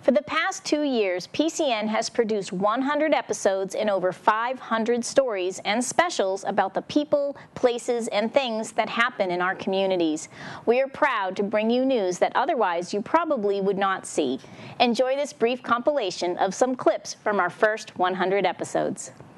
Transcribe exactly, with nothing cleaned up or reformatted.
For the past two years, P C N has produced one hundred episodes and over five hundred stories and specials about the people, places, and things that happen in our communities. We are proud to bring you news that otherwise you probably would not see. Enjoy this brief compilation of some clips from our first one hundred episodes.